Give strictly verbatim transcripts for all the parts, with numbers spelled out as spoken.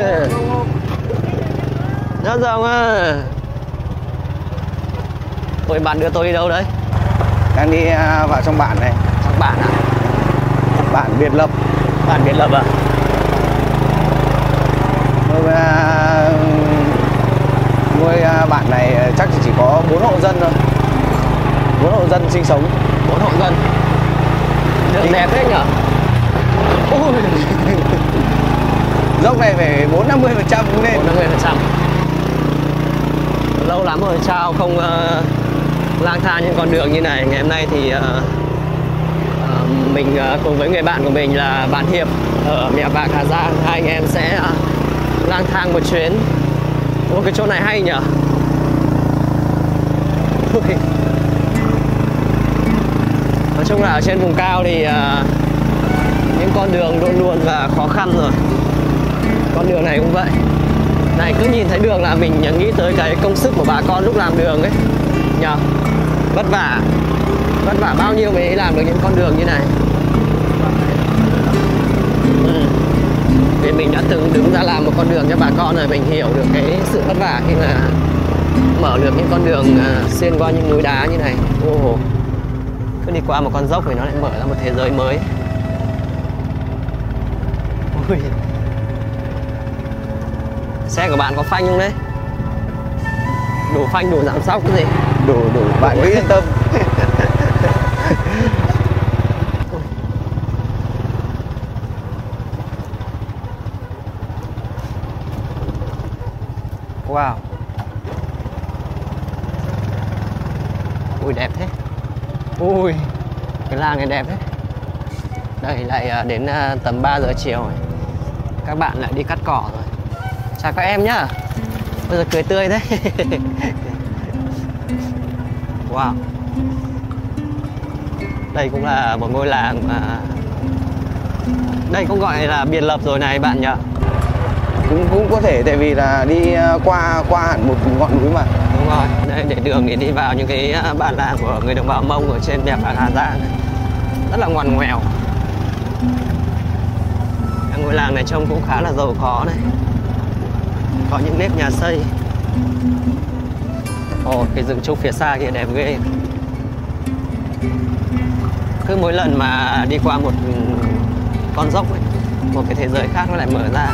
Rất rộng à. Ôi, bạn đưa tôi đi đâu đấy? Đang đi vào trong bản này. Trong bản à? Bản biệt lập. Bản biệt lập à? Ngôi bản này chắc chỉ có bốn hộ dân thôi. Bốn hộ dân sinh sống. Bốn hộ dân. Đường đẹp thế nhở? Ui. Dốc này phải bốn năm mươi phần trăm cũng nên. Bốn năm mươi phần trăm. Lâu lắm rồi sao không uh, lang thang những con đường như này. Ngày hôm nay thì uh, uh, mình uh, cùng với người bạn của mình là bạn Hiệp ở Mèo Vạc Hà Giang, hai anh em sẽ uh, lang thang một chuyến. Ôi, cái chỗ này hay nhở? Nói chung là ở trên vùng cao thì uh, những con đường luôn luôn là khó khăn rồi. Con đường này cũng vậy. Này, cứ nhìn thấy đường là mình nghĩ tới cái công sức của bà con lúc làm đường ấy nhờ. Vất vả. Vất vả bao nhiêu mới làm được những con đường như này. Ừ. Vì mình đã từng đứng ra làm một con đường cho bà con rồi, mình hiểu được cái sự vất vả khi mà mở được những con đường uh, xuyên qua những núi đá như này. Oh. Cứ đi qua một con dốc thì nó lại mở ra một thế giới mới. Ui. Xe của bạn có phanh không đấy? Đủ phanh, đủ giảm sóc cái gì? Đủ, đủ, bạn cứ yên tâm. Wow. Ui, đẹp thế. Ui, cái làng này đẹp thế. Đây lại đến tầm ba giờ chiều rồi. Các bạn lại đi cắt cỏ rồi. Chào các em nhá. Bây giờ cười tươi đấy. Wow. Đây cũng là một ngôi làng mà đây cũng gọi là biệt lập rồi này bạn nhỉ? Cũng cũng có thể, tại vì là đi qua qua hẳn một ngọn núi mà. Đúng rồi. Đây để đường để đi vào những cái bản làng của người đồng bào Mông ở trên Mèo Vạc Hà Giang này. Rất là ngoằn ngoèo. Ngôi làng này trông cũng khá là giàu có này. Có những nếp nhà xây. Ồ, cái rừng trúc phía xa kia đẹp ghê. Cứ mỗi lần mà đi qua một con dốc ấy, một cái thế giới khác nó lại mở ra.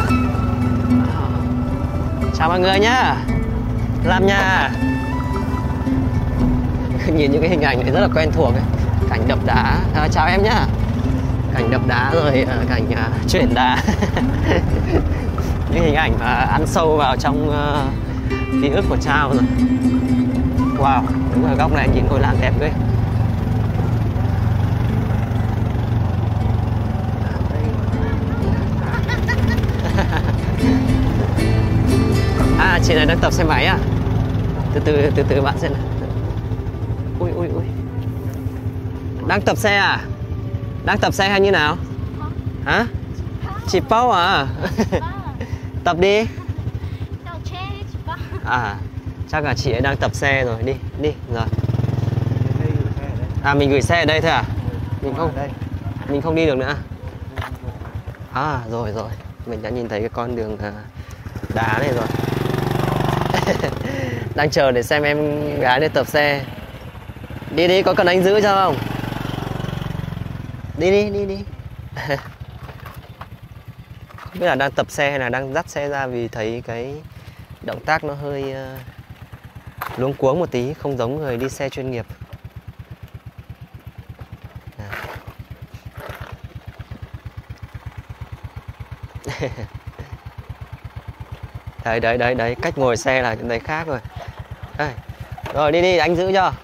Chào mọi người nhá. Lam nha. Nhìn những cái hình ảnh này rất là quen thuộc ấy. Cảnh đập đá. À, chào em nhá. Cảnh đập đá rồi cảnh uh, chuyển đá. Những hình ảnh mà ăn sâu vào trong uh, ký ức của Trao rồi. Wow, đúng ở góc này nhìn ngôi làng đẹp ghê. À, chị này đang tập xe máy à? Từ từ từ từ bạn xem nào. Ui ui ui. Đang tập xe à? Đang tập xe hay như nào? Hả? Chị Pau à? Tập đi. À, chắc là chị ấy đang tập xe rồi. Đi, đi, rồi. À, mình gửi xe ở đây thôi à? Mình không, mình không đi được nữa. À, rồi rồi. Mình đã nhìn thấy cái con đường đá này rồi. Đang chờ để xem em gái để tập xe. Đi đi, có cần anh giữ cho không? Đi đi, đi đi. Không biết là đang tập xe hay là đang dắt xe ra, vì thấy cái động tác nó hơi uh, luống cuống một tí, không giống người đi xe chuyên nghiệp. À. Đấy, đấy, đấy, đấy, cách ngồi xe là đấy khác rồi. Đây. Rồi, đi đi, anh giữ cho.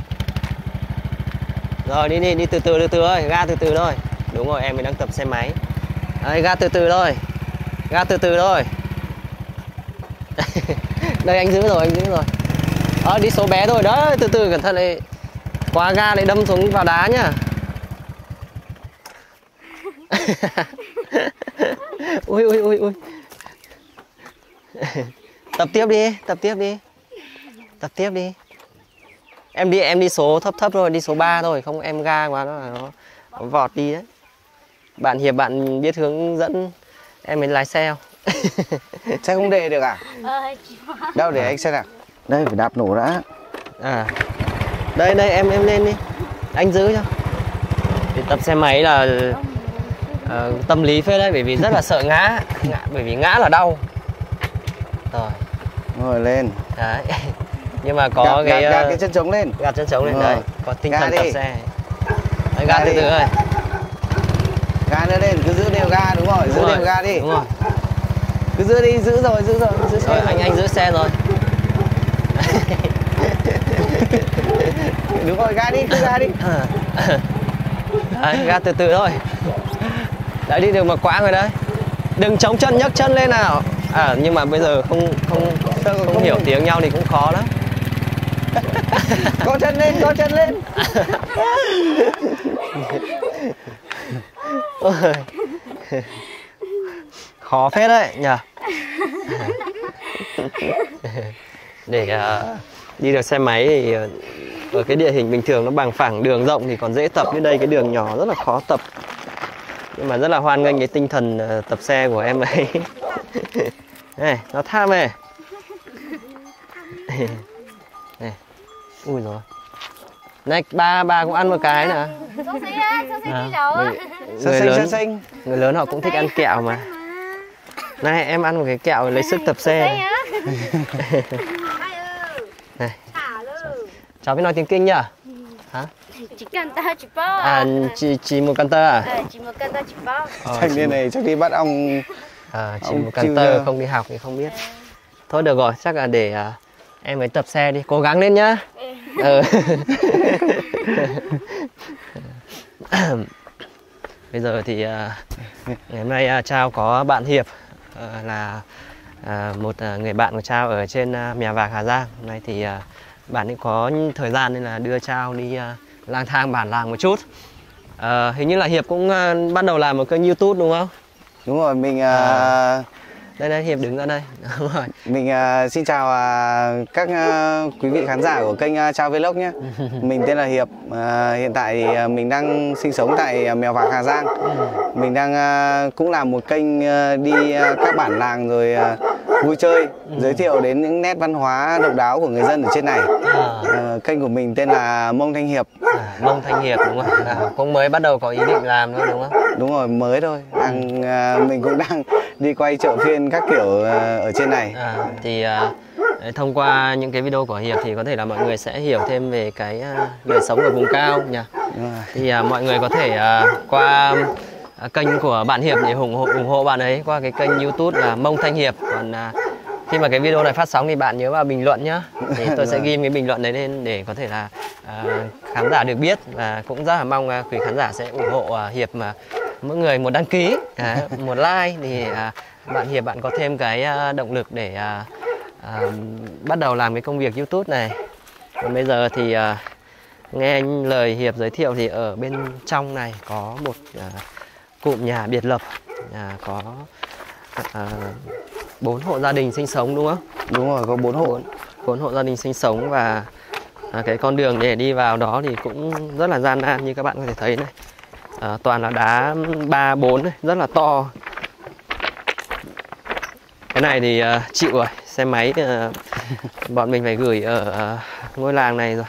Rồi, đi đi, đi từ từ, từ từ thôi, ga từ từ thôi. Đúng rồi, em mới đang tập xe máy. Đấy, ga từ từ thôi. Ga từ từ thôi. Đây, anh giữ rồi, anh giữ rồi. Đó, đi số bé thôi, đó, từ từ, cẩn thận này. Quá ga lại đâm xuống vào đá nhá. Ui, ui, ui, ui. Tập tiếp đi, tập tiếp đi. Tập tiếp đi. Em đi em đi số thấp thấp thôi, đi số ba thôi, không em ga quá nó là nó, nó vọt đi đấy. Bạn Hiệp bạn biết hướng dẫn em mới lái xe không? Xe không để được à? Ờ, chị Đâu để anh xe nào. Đây phải đạp nổ đã. À, đây đây em em lên đi, anh giữ cho. Thì tập xe máy là uh, tâm lý phết đấy, bởi vì rất là sợ ngã, ngã bởi vì ngã là đau. Rồi, Ngồi lên. đấy. Nhưng mà có Gạt, cái gạt, gạt uh, cái chân trống lên. gạt chân trống lên Rồi. đấy, có tinh Ga thần đi. tập xe. Đấy, Ga gạt từ đi. từ thôi. Ga nữa lên, cứ giữ đều ga đúng rồi, giữ Đúng đều rồi, ga đi. đúng rồi. Cứ giữ đi, giữ rồi, giữ rồi, giữ xe Rồi, rồi. anh anh giữ xe rồi. Đúng rồi, ga đi, cứ ga đi. Đấy, gạt từ từ thôi. Đấy, đi đường mà quãng rồi đấy. Đừng chống chân nhấc chân lên nào. À, nhưng mà bây giờ không không không, không hiểu tiếng nhau thì cũng khó lắm. Có chân lên, có chân lên. Ôi. Khó phết đấy nhỉ. Để uh, đi được xe máy thì uh, ở cái địa hình bình thường nó bằng phẳng, đường rộng thì còn dễ tập, như đây cái đường nhỏ rất là khó tập. Nhưng mà rất là hoan nghênh cái tinh thần uh, tập xe của em ấy. Này, nó tham này. Này. Ui rồi. Này, ba ba cũng ăn một cái nè. Số xí á, số xí đi đâu á. Sơ Người sinh, sơ lớn, sinh. người lớn họ cũng thích ăn kẹo mà. Này, em ăn một cái kẹo lấy sức tập xe. Này. Cháu biết nói tiếng Kinh nhỉ? Hả? Chỉ cần tao chỉ bao. À, chỉ, chỉ một căn tơ à? Ờ, chỉ một cần tao chỉ bao. Ờ, Thanh chỉ niên một- này chắc đi bắt ong. À, chỉ ông một căn chịu tơ chưa? không đi học thì không biết. Thôi được rồi, chắc là để à, em ấy tập xe đi, cố gắng lên nhá. Ừ. Bây giờ thì à, ngày hôm nay à, Trao có bạn Hiệp à, là à, một à, người bạn của Trao ở trên à, Mèo Vạc Hà Giang. Hôm nay thì à, bạn ấy có thời gian nên là đưa Trao đi à, lang thang bản làng một chút. À, hình như là Hiệp cũng à, bắt đầu làm một kênh YouTube đúng không? Đúng rồi, mình À. uh, Đây đây, Hiệp đứng ra đây. Đúng rồi. mình uh, xin chào uh, các uh, quý vị khán giả của kênh uh, Trao Vlog nhé. Mình tên là Hiệp. Uh, hiện tại thì uh, mình đang sinh sống tại uh, Mèo Vạc Hà Giang. Mình đang uh, cũng làm một kênh uh, đi uh, các bản làng rồi uh, vui chơi, giới thiệu đến những nét văn hóa độc đáo của người dân ở trên này. À. Uh, kênh của mình tên là Mông Thanh Hiệp. À, Mông Thanh Hiệp đúng không? À, cũng mới bắt đầu có ý định làm thôi đúng không? Đúng rồi, mới thôi. Đang uh, mình cũng đang đi quay chợ phiên các kiểu uh, ở trên này. À, thì à, thông qua những cái video của Hiệp thì có thể là mọi người sẽ hiểu thêm về cái à, đời sống ở vùng cao nhỉ. Đúng rồi. Thì à, mọi người có thể à, qua à, kênh của bạn Hiệp để ủng hộ ủng hộ bạn ấy qua cái kênh YouTube là Mông Thanh Hiệp. Còn à, khi mà cái video này phát sóng thì bạn nhớ vào bình luận nhá. Thì tôi sẽ ghi cái bình luận đấy lên để có thể là à, khán giả được biết, và cũng rất là mong à, quý khán giả sẽ ủng hộ à, Hiệp mà mỗi người một đăng ký, à, một like thì à, bạn Hiệp bạn có thêm cái à, động lực để à, à, bắt đầu làm cái công việc YouTube này. Còn bây giờ thì à, nghe lời Hiệp giới thiệu thì ở bên trong này có một à, cụm nhà biệt lập, à, có à, bốn hộ gia đình sinh sống đúng không? Đúng rồi, có bốn hộ. Bốn, bốn hộ gia đình sinh sống, và à, cái con đường để đi vào đó thì cũng rất là gian nan như các bạn có thể thấy này. À, toàn là đá ba bốn này, rất là to. Cái này thì uh, chịu rồi, xe máy uh, bọn mình phải gửi ở uh, ngôi làng này rồi.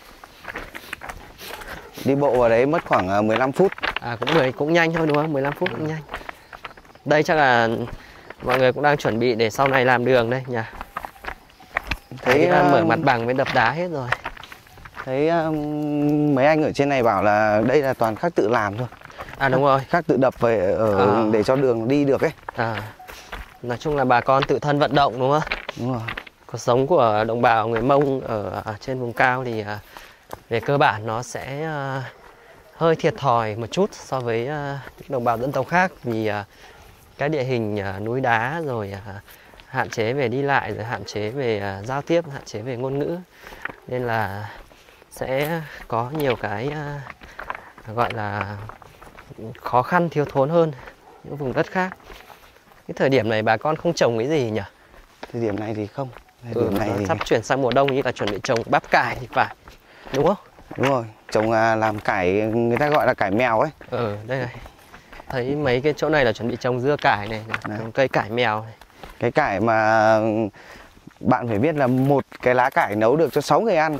Đi bộ vào đấy mất khoảng uh, mười lăm phút. À cũng mười cũng nhanh thôi đúng không? mười lăm phút cũng nhanh. Đây chắc là mọi người cũng đang chuẩn bị để sau này làm đường đây nhỉ. Thấy Thấy uh, mở mặt bằng với đập đá hết rồi. Thấy uh, mấy anh ở trên này bảo là đây là toàn khác tự làm thôi. À đúng rồi. Khác tự đập về ở À. để cho đường đi được ấy. À, nói chung là bà con tự thân vận động đúng không? Đúng rồi. Cuộc sống của đồng bào người Mông ở trên vùng cao thì uh, về cơ bản nó sẽ uh, hơi thiệt thòi một chút so với uh, những đồng bào dân tộc khác, vì uh, cái địa hình uh, núi đá, rồi uh, hạn chế về đi lại, rồi hạn chế về uh, giao tiếp, hạn chế về ngôn ngữ, nên là sẽ có nhiều cái uh, gọi là khó khăn thiếu thốn hơn những vùng đất khác. Cái thời điểm này bà con không trồng cái gì nhỉ? Thời điểm này thì không. Thời Ừ, điểm này thì... sắp chuyển sang mùa đông như là chuẩn bị trồng bắp cải thì phải, đúng không? Đúng rồi, trồng uh, làm cải, người ta gọi là cải mèo ấy. Ừ, đây này. Thấy mấy cái chỗ này là chuẩn bị trồng dưa cải này, này. Cây cải mèo này. Cái cải mà bạn phải biết là một cái lá cải nấu được cho sáu người ăn.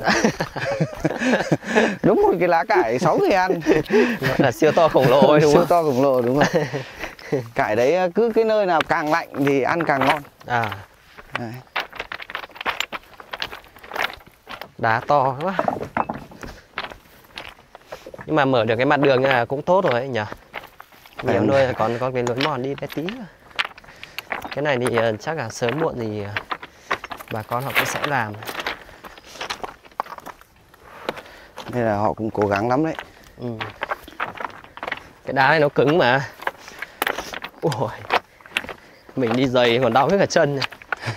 Đúng, một cái lá cải sáu người ăn. Gọi là siêu to khổng lồ ấy, đúng siêu không? to khổng lồ, đúng rồi. Cải đấy cứ cái nơi nào càng lạnh thì ăn càng ngon. À. Đấy. Đá to quá. Nhưng mà mở được cái mặt đường là cũng tốt rồi ấy nhỉ. Nhiều Ừ. nơi còn có cái lối mòn đi bé tí. Cái này thì chắc là sớm muộn thì bà con họ cũng sẽ làm. Nên là họ cũng cố gắng lắm đấy. Ừ. Cái đá này nó cứng mà. Ôi, mình đi giày còn đau hết cả chân này.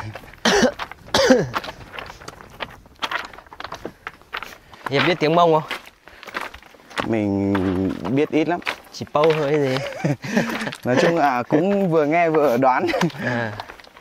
Hiệp biết tiếng Mông không? Mình biết ít lắm. Chỉ pâu thôi gì. Nói chung là cũng vừa nghe vừa đoán. À.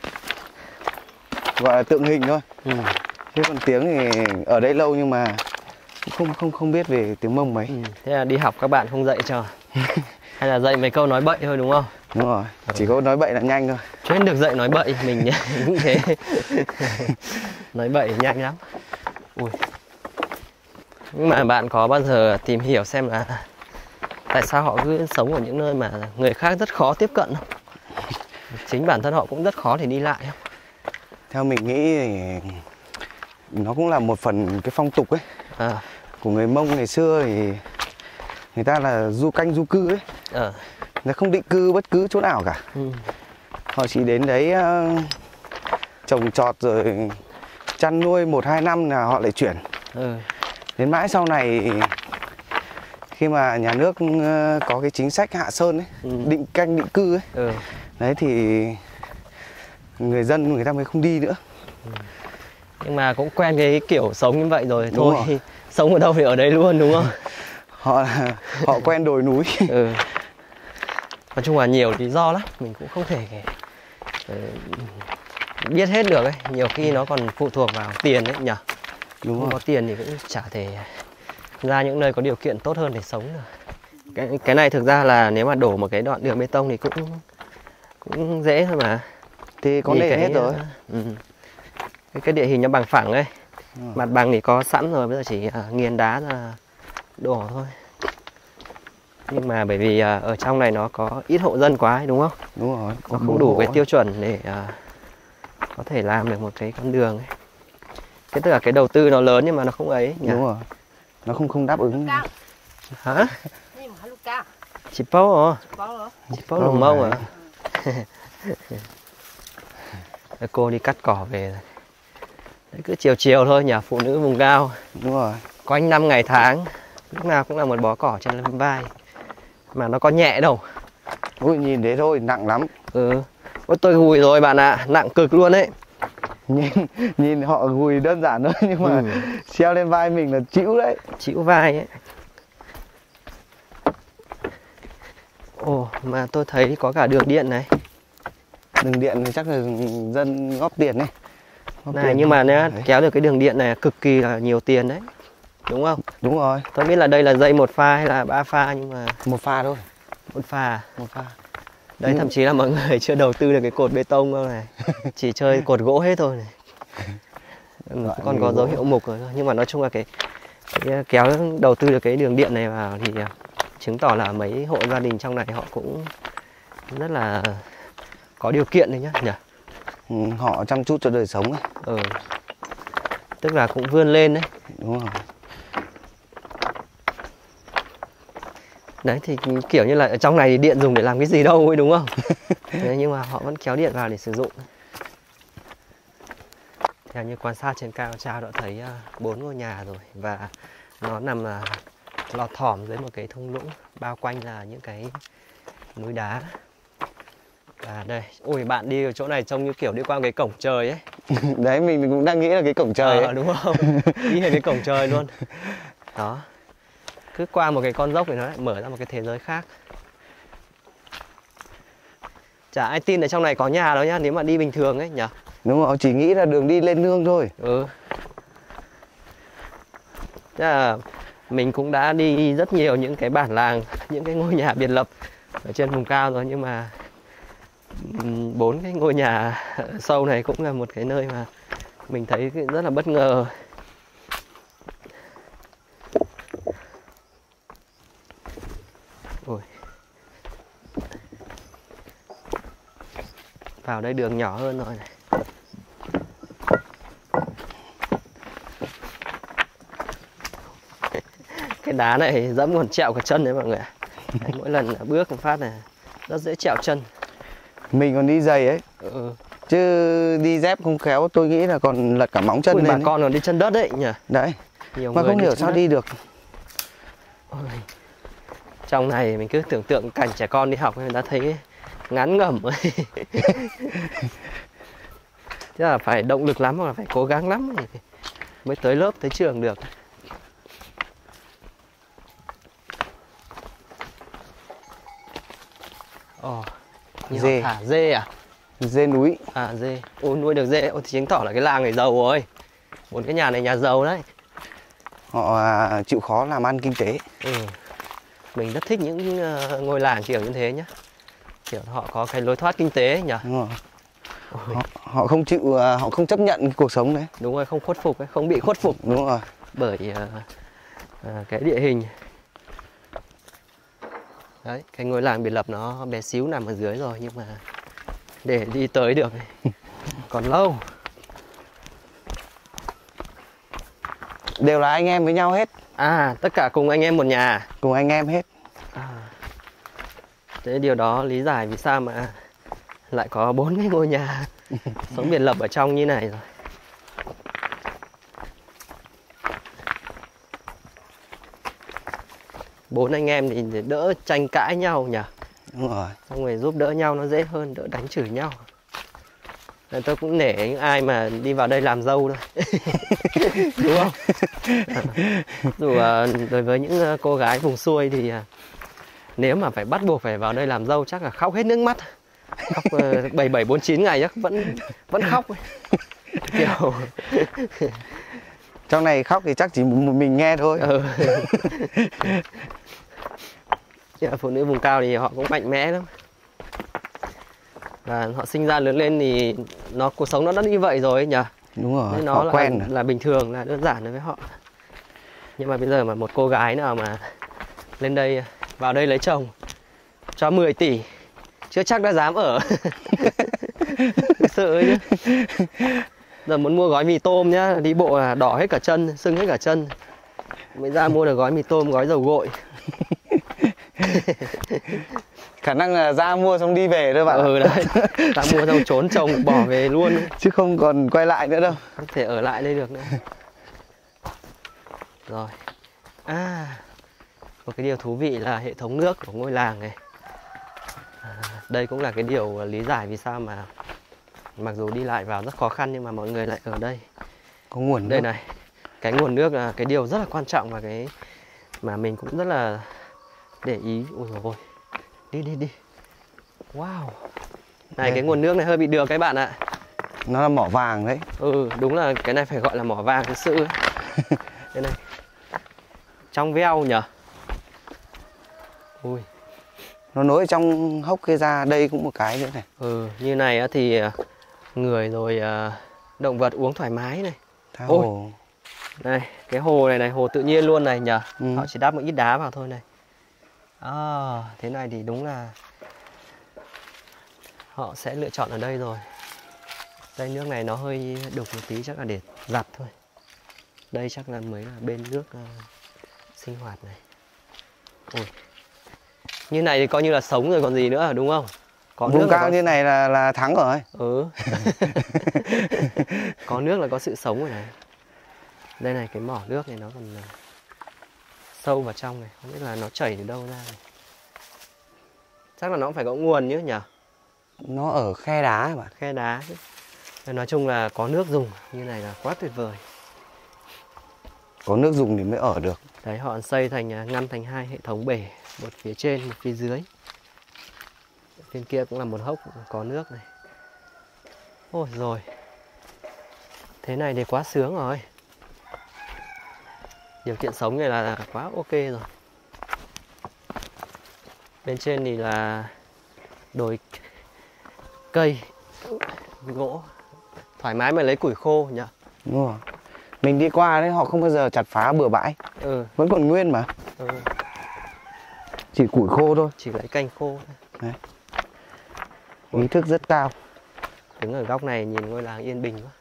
Gọi là tượng hình thôi. Ừ. Chứ còn tiếng thì ở đây lâu nhưng mà không không không biết về tiếng Mông mấy. Ừ. Thế là đi học các bạn không dạy cho. Hay là dạy mấy câu nói bậy thôi đúng không? Đúng rồi, chỉ có nói bậy là nhanh thôi. Chuyên được dạy nói bậy, mình cũng thế. Nói bậy nhanh lắm. Ui. Nhưng mà bạn có bao giờ tìm hiểu xem là tại sao họ cứ sống ở những nơi mà người khác rất khó tiếp cận không? Chính bản thân họ cũng rất khó để đi lại không? Theo mình nghĩ thì nó cũng là một phần cái phong tục ấy. À. Của người Mông ngày xưa thì người ta là du canh du cư ấy. Ờ. Người ta không định cư bất cứ chỗ nào cả. Ừ. Họ chỉ đến đấy uh, trồng trọt rồi chăn nuôi một hai năm là họ lại chuyển. Ừ. Đến mãi sau này khi mà nhà nước uh, có cái chính sách hạ sơn ấy, Ừ. định canh định cư ấy. Ừ. Đấy thì người dân người ta mới không đi nữa. Ừ. Nhưng mà cũng quen cái kiểu sống như vậy rồi. Đúng Thôi rồi. sống ở đâu thì ở đấy luôn đúng không? Họ họ quen đồi núi. Ừ. Nói chung là nhiều lý do lắm, mình cũng không thể uh, biết hết được ấy. Nhiều khi nó còn phụ thuộc vào tiền ấy nhỉ. Đúng Không rồi. có tiền thì cũng chả thể ra những nơi có điều kiện tốt hơn để sống được. Cái, cái này thực ra là nếu mà đổ một cái đoạn đường bê tông thì cũng cũng dễ thôi mà. Thì có Vì nền cái, hết rồi. Ừ. Cái, cái địa hình nó bằng phẳng ấy. Ừ. Mặt bằng thì có sẵn rồi, bây giờ chỉ uh, nghiền đá ra đổ thôi. Nhưng mà bởi vì uh, ở trong này nó có ít hộ dân quá ấy, đúng không? Đúng rồi. Nó không đủ cái tiêu chuẩn để uh, có thể làm được một cái con đường ấy. Cái tức là cái đầu tư nó lớn nhưng mà nó không ấy nhỉ? Đúng rồi. Nó không không đáp ứng. Hả? Ini mah luka. Chị Pau hả? Bao rồi. Chị Pau đồng Mông à? Cô đi cắt cỏ về rồi. Đấy, cứ chiều chiều thôi nhỉ, phụ nữ vùng cao. Đúng rồi. Quanh năm ngày tháng, lúc nào cũng là một bó cỏ trên lưng vai. Mà nó có nhẹ đâu. Ui, nhìn thế thôi, nặng lắm. Ừ. Ôi, tôi gùi rồi bạn ạ, à, nặng cực luôn đấy. Nhìn, nhìn họ gùi đơn giản thôi nhưng mà Ừ. treo lên vai mình là chịu đấy. Chịu vai ấy. Ồ, mà tôi thấy có cả đường điện này. Đường điện thì chắc là dân góp tiền đấy. Góp Này tiền nhưng mà nhá, đấy. kéo được cái đường điện này cực kỳ là nhiều tiền đấy. Đúng không? Đúng rồi. Tôi biết là đây là dây một pha hay là ba pha nhưng mà Một pha thôi. một pha. Một pha. Đấy, Ừ. thậm chí là mọi người chưa đầu tư được cái cột bê tông đâu này. Chỉ chơi cột gỗ hết thôi này. Ừ, Loại còn nhiều có dấu gỗ. hiệu mục rồi thôi. Nhưng mà nói chung là cái, cái kéo đầu tư được cái đường điện này vào thì chứng tỏ là mấy hộ gia đình trong này họ cũng rất là có điều kiện đấy nhá nhỉ. Ừ, họ chăm chút cho đời sống ấy. Ừ. Tức là cũng vươn lên đấy. Đúng rồi. Đấy thì kiểu như là ở trong này thì điện dùng để làm cái gì đâu ấy đúng không? Đấy, nhưng mà họ vẫn kéo điện vào để sử dụng. Theo như quan sát trên cao, Trao đã thấy bốn ngôi nhà rồi. Và nó nằm là lọt thỏm dưới một cái thung lũng, bao quanh là những cái núi đá. Và đây, ui bạn đi ở chỗ này trông như kiểu đi qua cái cổng trời ấy. Đấy, mình cũng đang nghĩ là cái cổng trời Ờ, ấy. đúng không? Đi về cái cổng trời luôn. Đó. Cứ qua một cái con dốc thì nó lại mở ra một cái thế giới khác. Chả ai tin ở trong này có nhà đâu nhá, nếu mà đi bình thường ấy nhỉ. Đúng rồi, chỉ nghĩ là đường đi lên nương thôi. Ừ. Thế là mình cũng đã đi rất nhiều những cái bản làng, những cái ngôi nhà biệt lập ở trên vùng cao rồi, nhưng mà bốn cái ngôi nhà sâu này cũng là một cái nơi mà mình thấy rất là bất ngờ. Ôi. Vào đây đường nhỏ hơn rồi này. Cái đá này dẫm còn trẹo cả chân đấy mọi người ạ. Đấy, mỗi lần bước một phát này rất dễ trẹo chân. Mình còn đi giày ấy. Ừ. Chứ đi dép không khéo tôi nghĩ là còn lật cả móng chân Ui, lên. bà ấy. con còn đi chân đất đấy nhỉ. Đấy. Nhiều Mà người không hiểu chân sao đất. đi được. Ôi. Trong này mình cứ tưởng tượng cảnh trẻ con đi học người ta thấy ngán ngẩm ấy. Thế là phải động lực lắm hoặc là phải cố gắng lắm thì mới tới lớp, tới trường được. Ồ, như họ Dê. thả dê à? Dê núi. À dê. Ôi nuôi được dê. Ôi thì chứng tỏ là cái làng này giàu rồi. Bốn cái nhà này nhà giàu đấy. Họ à, chịu khó làm ăn kinh tế. Ừ. Mình rất thích những uh, ngôi làng kiểu như thế nhá. Kiểu họ có cái lối thoát kinh tế nhỉ. Đúng rồi. Ôi. Họ, họ không chịu, à, họ không chấp nhận cái cuộc sống đấy. Đúng rồi, không khuất phục ấy, không bị khuất phục Đúng rồi. bởi uh, uh, cái địa hình. Đấy, cái ngôi làng biệt lập nó bé xíu nằm ở dưới rồi, nhưng mà để đi tới được còn lâu. Đều là anh em với nhau hết. À, tất cả cùng anh em một nhà. Cùng anh em hết. À, thế điều đó lý giải vì sao mà lại có bốn cái ngôi nhà sống biệt lập ở trong như này rồi. Bốn anh em thì đỡ tranh cãi nhau nhỉ. Đúng rồi. Xong rồi giúp đỡ nhau nó dễ hơn, đỡ đánh chửi nhau. Nên tôi cũng nể những ai mà đi vào đây làm dâu thôi. Đúng không? À, dù à, đối với những cô gái vùng xuôi thì à, nếu mà phải bắt buộc phải vào đây làm dâu chắc là khóc hết nước mắt. Khóc uh, bảy bảy bốn chín ngày chắc vẫn vẫn khóc. Kiểu Trong này khóc thì chắc chỉ một mình nghe thôi. ừ. Phụ nữ vùng cao thì họ cũng mạnh mẽ lắm. Và họ sinh ra lớn lên thì nó cuộc sống nó đã như vậy rồi nhỉ. Đúng rồi. Nên Họ nó là, quen rồi. là bình thường, là đơn giản đối với họ. Nhưng mà bây giờ mà một cô gái nào mà lên đây, vào đây lấy chồng cho mười tỷ chưa chắc đã dám ở. Sợ chứ. Giờ muốn mua gói mì tôm nhá, đi bộ là đỏ hết cả chân, sưng hết cả chân. Mới ra mua được gói mì tôm, gói dầu gội. Khả năng là ra mua xong đi về thôi bạn. Ừ đấy. Ta mua xong trốn chồng bỏ về luôn. Chứ không còn quay lại nữa đâu. Không thể ở lại đây được nữa. Rồi. À, một cái điều thú vị là hệ thống nước của ngôi làng này. À, đây cũng là cái điều lý giải vì sao mà mặc dù đi lại vào rất khó khăn nhưng mà mọi người lại ở đây. Có nguồn Đây nước. này. Cái nguồn nước là cái điều rất là quan trọng và cái mà mình cũng rất là để ý. Ôi dồi ôi. Đi đi đi. Wow. Này Đây. cái nguồn nước này hơi bị được các bạn ạ. Nó là mỏ vàng đấy. Ừ, đúng là cái này phải gọi là mỏ vàng thực sự ấy. Đây này. Trong veo nhỉ. Ui. Nó nối ở trong hốc kia ra. Đây cũng một cái nữa này. Ừ, như này thì người rồi động vật uống thoải mái này. Tha Ôi. hồ. Này, cái hồ này này, hồ tự nhiên luôn này nhỉ. Ừ. Họ chỉ đắp một ít đá vào thôi này. À, thế này thì đúng là họ sẽ lựa chọn ở đây rồi. Đây nước này nó hơi đục một tí, chắc là để giặt thôi. Đây chắc là mới là bên nước uh, sinh hoạt này. Ôi. Như này thì coi như là sống rồi còn gì nữa đúng không? Có Vùng nước là cao có... như này là là thắng rồi. Ừ. Có nước là có sự sống rồi này. Đây này, cái mỏ nước này nó còn uh, sâu vào trong này, không biết là nó chảy từ đâu ra này. Chắc là nó cũng phải có nguồn chứ nhỉ? Nó ở khe đá các bạn. Khe đá chứ. Nói chung là có nước dùng như này là quá tuyệt vời. Có nước dùng thì mới ở được. Đấy, họ xây thành ngăn thành hai hệ thống bể, một phía trên, một phía dưới. Bên kia cũng là một hốc có nước này. Ôi rồi. Thế này thì quá sướng rồi. Điều kiện sống này là quá ok rồi. Bên trên thì là đồi cây gỗ, thoải mái mà lấy củi khô nhỉ. Đúng rồi. Mình đi qua đấy họ không bao giờ chặt phá bừa bãi. Ừ. Vẫn còn nguyên mà. Ừ. Chỉ củi khô thôi. Chỉ lấy canh khô thôi. Đấy. Ý thức rất cao. Đứng ở góc này nhìn ngôi làng yên bình quá.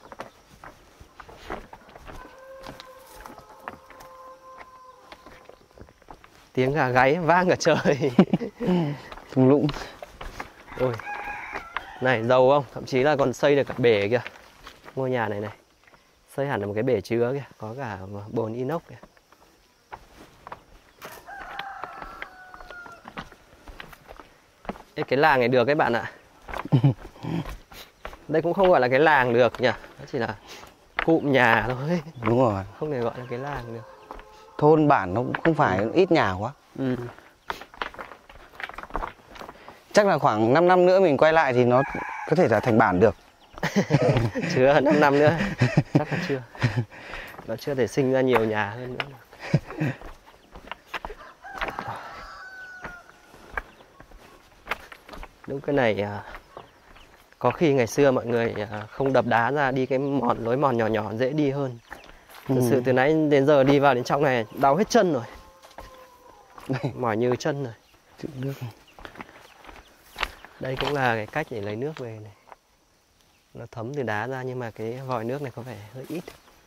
Tiếng gà gáy vang ở trời. Thung lũng. Ôi, này giàu không? Thậm chí là còn xây được cả bể kìa. Ngôi nhà này này xây hẳn là một cái bể chứa kìa, có cả bồn inox kìa. Ê, cái làng này được các bạn ạ. Đây cũng không gọi là cái làng được nhỉ, nó chỉ là cụm nhà thôi. Đúng rồi. Không thể gọi là cái làng được. Thôn bản nó cũng không phải ừ. ít nhà quá. Ừ. Chắc là khoảng năm năm nữa mình quay lại thì nó có thể là thành bản được. Chưa, năm năm nữa chắc là chưa. Nó chưa thể sinh ra nhiều nhà hơn nữa. Đúng, cái này có khi ngày xưa mọi người không đập đá ra, đi cái mòn lối mòn nhỏ nhỏ dễ đi hơn. Thực ừ. sự từ nãy đến giờ đi vào đến trong này đau hết chân rồi. Mỏi như chân rồi. Chữ nước. Đây cũng là cái cách để lấy nước về này. Nó thấm từ đá ra nhưng mà cái vòi nước này có vẻ hơi ít.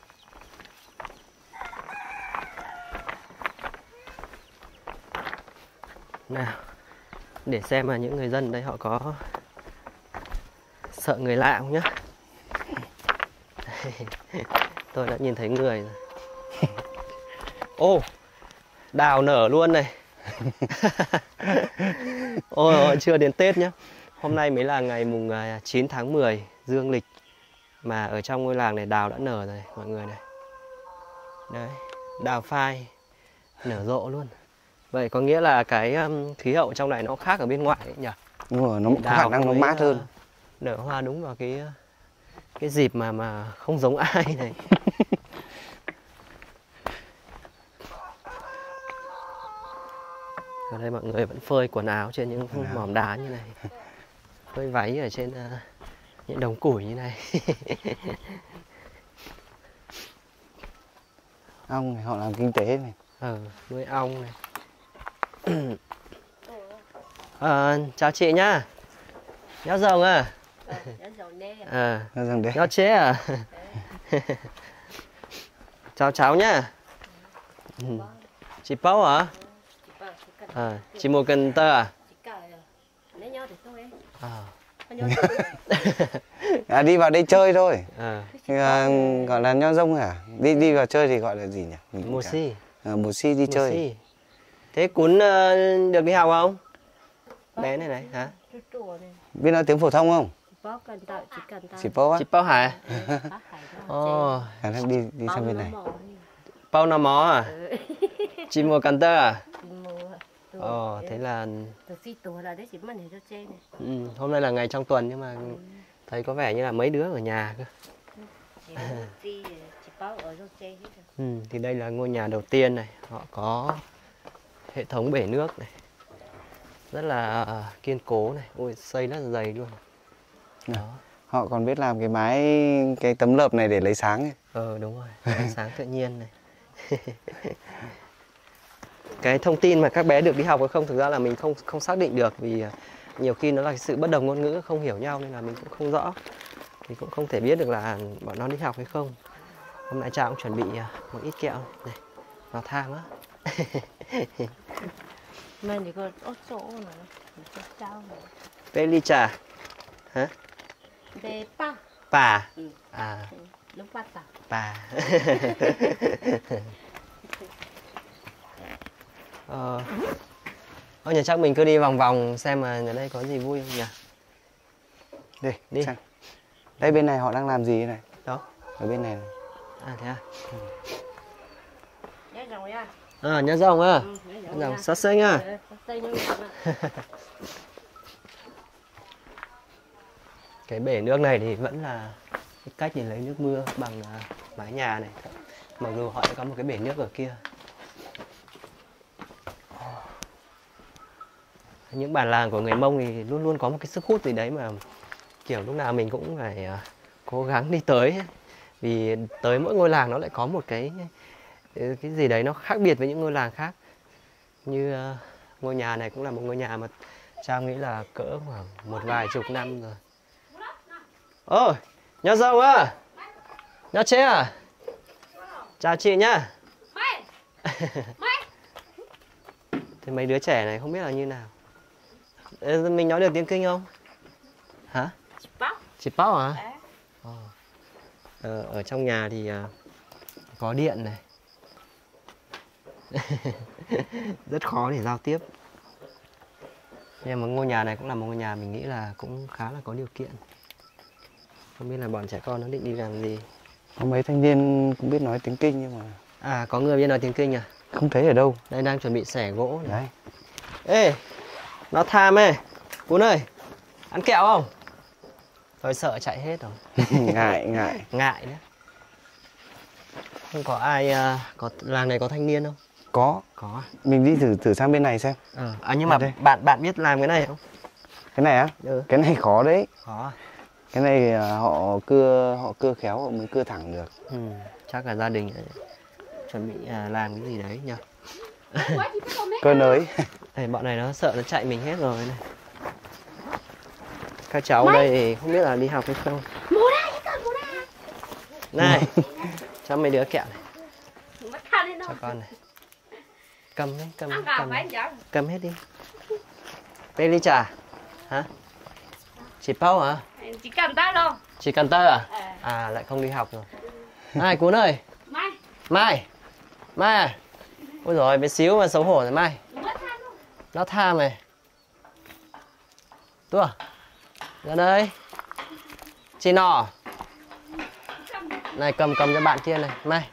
Nào, để xem là những người dân đây họ có sợ người lạ không nhá. Tôi đã nhìn thấy người rồi. Ô, đào nở luôn này. Ôi, ôi, chưa đến Tết nhá. Hôm nay mới là ngày mùng chín tháng mười dương lịch. Mà ở trong ngôi làng này đào đã nở rồi mọi người này. Đấy, đào phai nở rộ luôn. Vậy có nghĩa là cái um, khí hậu trong này nó khác ở bên ngoài ấy nhỉ? Đúng rồi, nó có khả năng nó mát hơn. Nở hoa đúng vào cái cái dịp mà mà không giống ai này. Ở đây mọi người vẫn phơi quần áo trên những mỏm đá như này, phơi váy ở trên uh, những đống củi như này. Ong này, họ làm kinh tế này. Ờ, nuôi ong này. À, chào chị nhá. Nhớ rồng à? Ờ, nhớ chế à? Chào cháu nhá. Chị Pau hả? À, chị mua cần tơ à? À. À, đi vào đây chơi thôi. À. À, gọi là nho rông à? Đi đi vào chơi thì gọi là gì nhỉ? Mùa si. À, mùa si đi mùa chơi. Si. Thế Cún uh, được đi học không? Bé này này hả? Biết nói tiếng phổ thông không? Chị Pau á? Chị Pau hả? Ồ. À, đi đi sang bên này. Pau nó mó à? Chị mua cần tơ à? Ồ, thế là ừ, hôm nay là ngày trong tuần nhưng mà thấy có vẻ như là mấy đứa ở nhà cơ. Ừ, thì đây là ngôi nhà đầu tiên này, họ có hệ thống bể nước này, rất là uh, kiên cố này, ôi xây rất là dày luôn. Đó. Họ còn biết làm cái mái, cái tấm lợp này để lấy sáng ấy. Ờ đúng rồi, lấy sáng tự nhiên này. Cái thông tin mà các bé được đi học hay không thực ra là mình không không xác định được, vì nhiều khi nó là sự bất đồng ngôn ngữ, không hiểu nhau nên là mình cũng không rõ, thì cũng không thể biết được là bọn nó đi học hay không. Hôm nay cha cũng chuẩn bị một ít kẹo này vào tham á. Peli trà hả? Pa. Pa. À. Đúng pa. Pa. Ờ. Thôi nhà chắc mình cứ đi vòng vòng xem mà ở đây có gì vui không nhỉ? Đi, đi. Sang. Đây bên này họ đang làm gì này? Đó. Ở bên này này. À thế à? Ừ. Nhớ rồng nha. À, nhớ rồng à? Ừ, nhớ rồng sát xanh à? Ừ, cái bể nước này thì vẫn là cái cách để lấy nước mưa bằng uh, mái nhà này. Mặc dù họ đã có một cái bể nước ở kia. Những bản làng của người Mông thì luôn luôn có một cái sức hút gì đấy mà kiểu lúc nào mình cũng phải uh, cố gắng đi tới ấy. Vì tới mỗi ngôi làng nó lại có một cái cái gì đấy nó khác biệt với những ngôi làng khác. Như uh, ngôi nhà này cũng là một ngôi nhà mà Trao nghĩ là cỡ khoảng một vài chục năm rồi. Ôi, nhá Rồng à, nhá Chế à, chào chị nhá. Thế mấy đứa trẻ này không biết là như nào. Ê, mình nói được tiếng Kinh không? Hả? Chị Bóc. Chị Bóc hả? Ờ. Ờ, ở trong nhà thì uh, có điện này. Rất khó để giao tiếp. Nhưng mà ngôi nhà này cũng là một ngôi nhà mình nghĩ là cũng khá là có điều kiện. Không biết là bọn trẻ con nó định đi làm gì. Có mấy thanh niên cũng biết nói tiếng Kinh nhưng mà... À, có người biết nói tiếng Kinh à? Không thấy ở đâu. Đây đang chuẩn bị xẻ gỗ này. Đấy. Ê, nó tham ê. Cún ơi, ăn kẹo không? Thôi sợ chạy hết rồi. Ngại, ngại. Ngại đấy. Không có ai, uh, có làng này có thanh niên không? Có. Có. Mình đi thử thử sang bên này xem. Ờ, à nhưng mà đây. bạn bạn biết làm cái này không? Cái này á? Ừ. Cái này khó đấy. Khó. Cái này họ cưa họ cưa khéo họ mới cưa thẳng được. Ừ, chắc là gia đình chuẩn bị à, làm cái gì đấy nhỉ? Cơ nới. Đây, bọn này nó sợ nó chạy mình hết rồi này. Các cháu đây thì không biết là đi học hay không. Này, cho mấy đứa kẹo này. Cho con này. Cầm đấy, cầm, cầm, cầm hết đi. Đây ly trà. Hả? Chị Pau hả? Chỉ cần tay đâu. Chị Cần Tơ à? À, lại không đi học rồi. Này, Cún ơi. Mai. Mai. Mai à? Ôi dồi, bé xíu mà xấu hổ rồi Mai. Nó tham này. Tua. Ra đây. Chị nọ. Này, cầm cầm cho bạn kia này. Mai.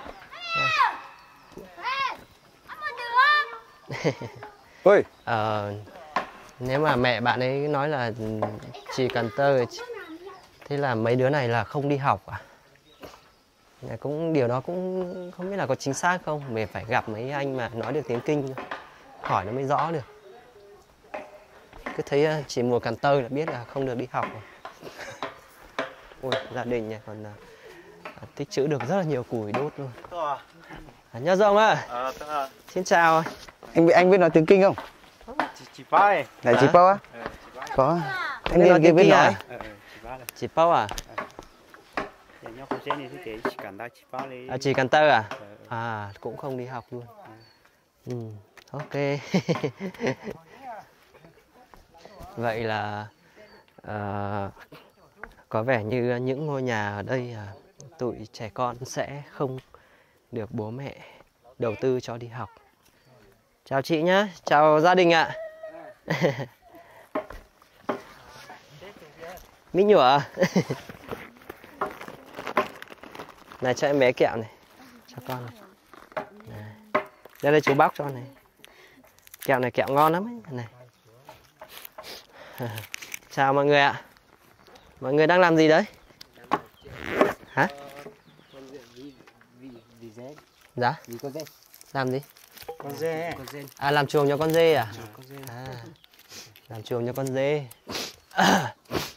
Ôi. Ờ, nếu mà mẹ bạn ấy nói là chị Cần Tơ, thế là mấy đứa này là không đi học à? Cũng điều đó cũng không biết là có chính xác không. Mình phải gặp mấy anh mà nói được tiếng Kinh hỏi nó mới rõ được. Cứ thấy chỉ mùa Cần Tơ là biết là không được đi học rồi. Ôi, gia đình này còn uh, tích trữ được rất là nhiều củi đốt luôn. À, Nhớ Rồng à? À, xin chào. Anh anh biết nói tiếng Kinh không? chị chị Pao này. Là chị Pao á? Có. Thanh Biết nói niên kia tiếng biết Kinh nói. à? Ờ, chị Pao này. Chị Pao à? Nhau không sẽ đi thì chỉ cần ta chị Pao đi. À, chị Cần Tơ à? À, cũng không đi học luôn. Ừ, ok. Vậy là uh, có vẻ như những ngôi nhà ở đây uh, tụi trẻ con sẽ không được bố mẹ đầu tư cho đi học. Chào chị nhá, chào gia đình ạ. Mít nhủa à? Này cho em bé kẹo này, cho con này. Này. Ra đây chú bóc cho này. Kẹo này kẹo ngon lắm ấy. Này. Chào mọi người ạ. Mọi người đang làm gì đấy? Hả? Dạ? Làm gì? Con dê. À, làm chuồng cho con dê à? À, làm chuồng cho con dê. À.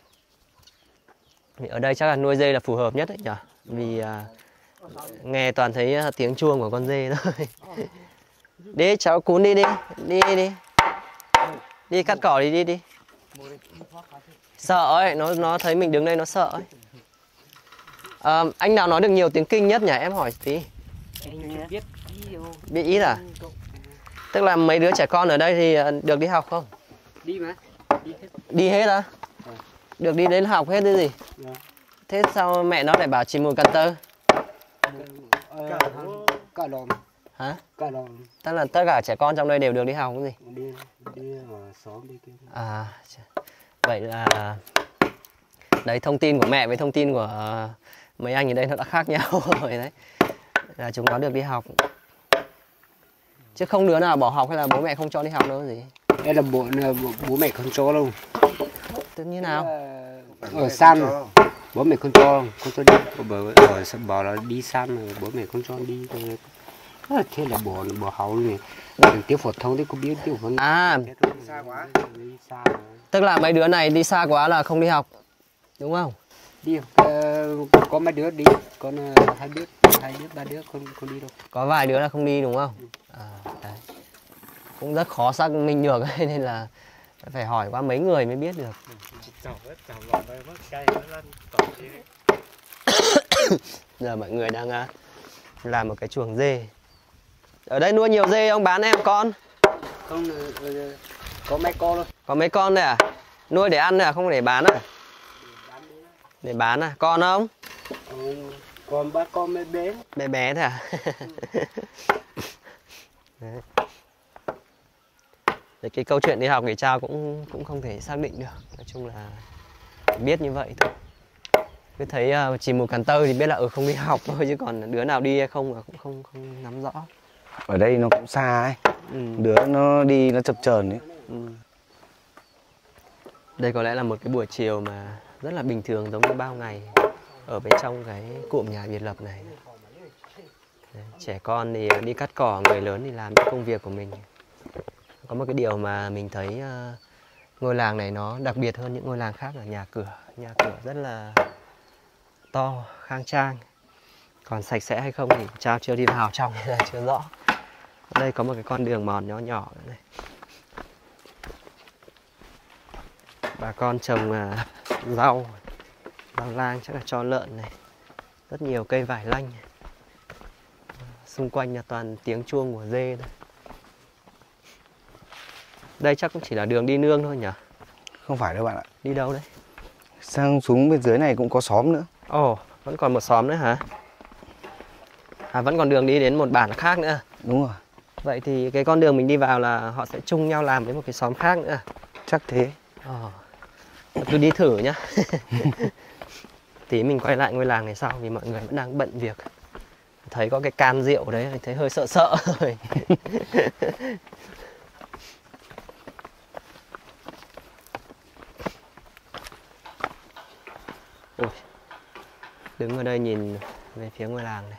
Ở đây chắc là nuôi dê là phù hợp nhất đấy nhỉ? Vì à, nghe toàn thấy tiếng chuông của con dê thôi. Đi cháu Cún đi đi, đi đi. Đi cắt cỏ đi đi đi. Sợ ấy, nó nó thấy mình đứng đây nó sợ ấy. À, anh nào nói được nhiều tiếng Kinh nhất nhỉ? Em hỏi tí. Biết Biết ít à? Tức là mấy đứa trẻ con ở đây thì được đi học không? đi mà. Đi hết. Đi hết à? Ừ. Được đi đến học hết cái gì? Ừ. Thế sao mẹ nó lại bảo chị Mùi Cần Tơ? Ờ, cả lòn. Hả? Cả lòn. Tức là tất cả trẻ con trong đây đều được đi học cái gì? Đi đi ở xóm đi kia. À, vậy là đấy, thông tin của mẹ với thông tin của mấy anh ở đây nó đã khác nhau rồi đấy. Là chúng nó được đi học. Chứ không đứa nào bỏ học hay là bố mẹ không cho đi học đâu gì. Đây là bố bố, bố mẹ không cho đâu. Tự như nào? Ở San bố mẹ không cho, không cho đi. Bố ở bảo là đi San mà bố mẹ không cho đi. thế là bỏ bỏ hậu này đừng tiếng phổ thông thì cũng biết tiếng phổ À, Xa quá. đi xa tức là mấy đứa này đi xa quá là không đi học, đúng không? đi uh, có mấy đứa đi con uh, hai đứa hai đứa ba đứa không không đi đâu. Có vài đứa là không đi đúng không? À, đấy. Cũng rất khó xác minh được ấy, nên là phải hỏi qua mấy người mới biết được. Giờ mọi người đang uh, làm một cái chuồng dê. Ở đây nuôi nhiều dê ông bán em con? Không uh, có mấy con thôi. Có mấy con đây à? Nuôi để ăn à, không để bán à? Để bán à? Con không? Ừ, còn ba con mới bé. Bé bé thôi à? Đấy. Đấy, cái câu chuyện đi học thì Trao cũng cũng không thể xác định được. Nói chung là biết như vậy thôi. Cứ thấy uh, chỉ một càn tơ thì biết là ở ừ, không đi học thôi, chứ còn đứa nào đi hay không là cũng không không nắm rõ. Ở đây nó cũng xa ấy. Ừ. Đứa nó đi nó chập chờn ấy. Ừ. Đây có lẽ là một cái buổi chiều mà rất là bình thường giống như bao ngày ở bên trong cái cụm nhà biệt lập này. Đấy, trẻ con thì đi cắt cỏ, người lớn thì làm cái công việc của mình. Có một cái điều mà mình thấy uh, ngôi làng này nó đặc biệt hơn những ngôi làng khác là nhà cửa. Nhà cửa rất là to, khang trang. Còn sạch sẽ hay không thì Trao chưa đi vào trong nên là chưa rõ. Ở đây có một cái con đường mòn nhỏ nhỏ này. Bà con trồng uh, rau, rau lang chắc là cho lợn này. Rất nhiều cây vải lanh. Xung quanh là toàn tiếng chuông của dê thôi. Đây chắc cũng chỉ là đường đi nương thôi nhỉ? Không phải đâu bạn ạ. Đi đâu đấy? Sang xuống bên dưới này cũng có xóm nữa. Ồ, oh, vẫn còn một xóm nữa hả? À, vẫn còn đường đi đến một bản khác nữa. Đúng rồi. Vậy thì cái con đường mình đi vào là họ sẽ chung nhau làm với một cái xóm khác nữa. Chắc thế. Ồ, oh. Cứ đi thử nhá. Tí mình quay lại ngôi làng này sau vì mọi người vẫn đang bận việc. Thấy có cái can rượu đấy, thấy hơi sợ sợ rồi. Ôi, đứng ở đây nhìn về phía ngôi làng này.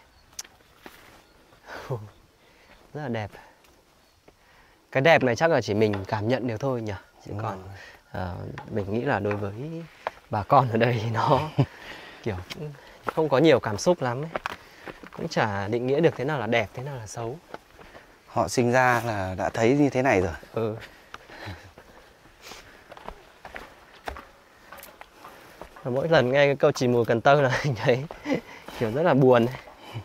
Rất là đẹp. Cái đẹp này chắc là chỉ mình cảm nhận được thôi nhỉ. Chứ Đúng còn uh, mình nghĩ là đối với bà con ở đây thì nó kiểu không có nhiều cảm xúc lắm ấy. Cũng chả định nghĩa được thế nào là đẹp, thế nào là xấu. Họ sinh ra là đã thấy như thế này rồi. Ừ. Và mỗi lần nghe cái câu Chì Mù Cần Tơ là mình thấy kiểu rất là buồn ấy.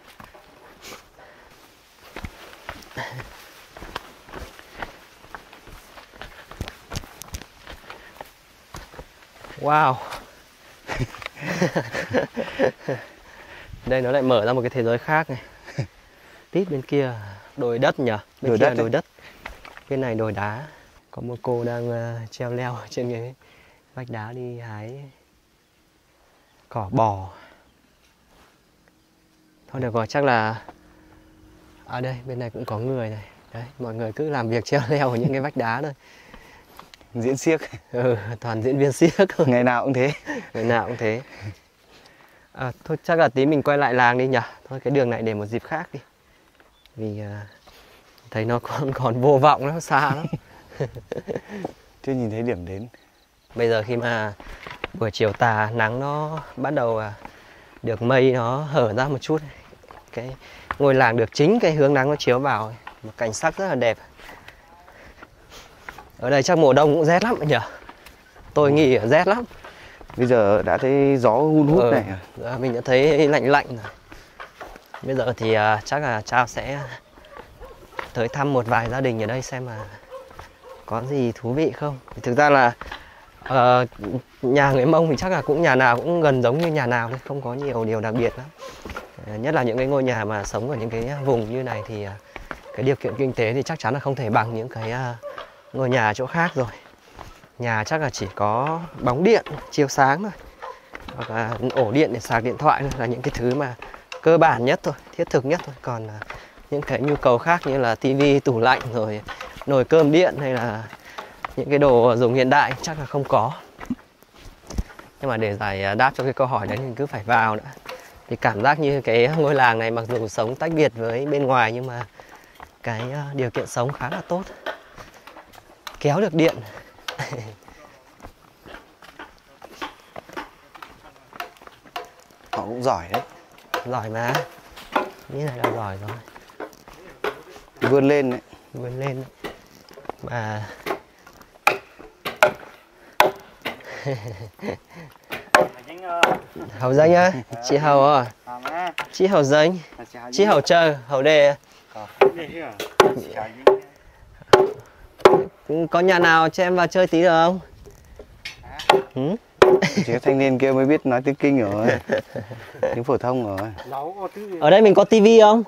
Wow. Đây nó lại mở ra một cái thế giới khác này. Tít bên kia đồi đất nhỉ? Bên Đồi kia đất là đồi đất. Bên này đồi đá. Có một cô đang uh, treo leo trên cái vách đá đi hái cỏ bò. Thôi được rồi, chắc là ở đây bên này cũng có người này. Đấy, mọi người cứ làm việc treo leo ở những cái vách đá thôi. Diễn xiếc. Ừ, toàn diễn viên xiếc thôi. Ngày nào cũng thế. Ngày nào cũng thế. À, thôi chắc là tí mình quay lại làng đi nhỉ. Thôi cái đường này để một dịp khác đi. Vì uh, thấy nó còn còn vô vọng lắm, xa lắm. Chưa nhìn thấy điểm đến. Bây giờ khi mà buổi chiều tà nắng nó bắt đầu uh, được mây nó hở ra một chút. Cái ngôi làng được chính cái hướng nắng nó chiếu vào. Một cảnh sắc rất là đẹp. Ở đây chắc mùa đông cũng rét lắm nhỉ. Tôi nghĩ ở rét lắm. Bây giờ đã thấy gió hun hút ừ, này. Giờ mình đã thấy lạnh lạnh rồi. Bây giờ thì uh, chắc là Trao sẽ tới thăm một vài gia đình ở đây xem mà có gì thú vị không. Thực ra là uh, nhà người Mông thì chắc là cũng nhà nào cũng gần giống như nhà nào thôi, không có nhiều điều đặc biệt lắm. Uh, nhất là những cái ngôi nhà mà sống ở những cái vùng như này thì uh, cái điều kiện kinh tế thì chắc chắn là không thể bằng những cái uh, ngôi nhà ở chỗ khác rồi. Nhà chắc là chỉ có bóng điện chiếu sáng thôi, hoặc là ổ điện để sạc điện thoại thôi, là những cái thứ mà cơ bản nhất thôi, thiết thực nhất thôi. Còn uh, những cái nhu cầu khác như là tivi, tủ lạnh, rồi nồi cơm điện hay là những cái đồ dùng hiện đại chắc là không có. Nhưng mà để giải đáp cho cái câu hỏi đấy thì mình cứ phải vào đã. Thì cảm giác như cái ngôi làng này mặc dù sống tách biệt với bên ngoài nhưng mà cái điều kiện sống khá là tốt. Kéo được điện. Họ cũng giỏi đấy. Giỏi mà. Như này là giỏi rồi. Vươn lên đấy. Vươn lên đấy. Mà Hậu danh á, chị Hậu à? Chị Hậu danh, chị Hậu chờ, Hậu đề. Có nhà nào cho em vào chơi tí được không? Ừ? Chỉ có thanh niên kia mới biết nói tiếng Kinh rồi. Tiếng phổ thông rồi. Ở đây mình có tivi không?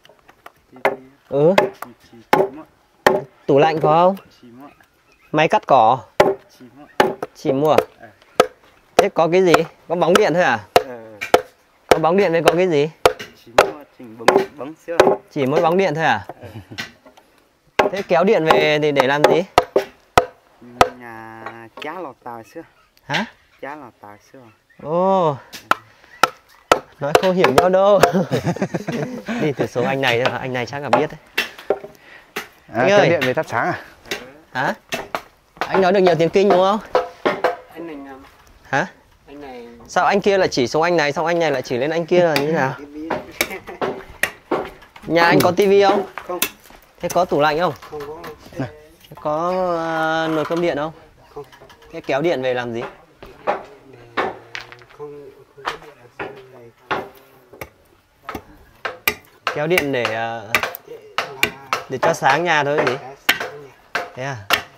Ừ. Tủ lạnh có không? Máy cắt cỏ? Chỉ mua. Thế có cái gì? Có bóng điện thôi à? Có bóng điện với có cái gì? Chỉ mỗi bóng điện thôi à? Thế kéo điện về thì để làm gì? Nhà cha lọt tàu xưa. Hả? Cha lọt tàu xưa. Ồ. Nói không hiểu nhau đâu. Đi thử số anh này thôi, anh này chắc là biết đấy. À, Anh kéo ơi. điện về thắp sáng à? Hả? Anh nói được nhiều tiếng Kinh đúng không? Anh này làm. Hả? Anh này. Sao anh kia lại chỉ xuống anh này, xong anh này lại chỉ lên anh kia là như thế nào? Nhà anh có tivi không? Không. Thế có tủ lạnh không? Không có. Thế có uh, nồi cơm điện không? Không. Thế kéo điện về làm gì? Không, không có điện là này. Kéo điện để uh, để cho sáng nhà thôi gì? Thế à?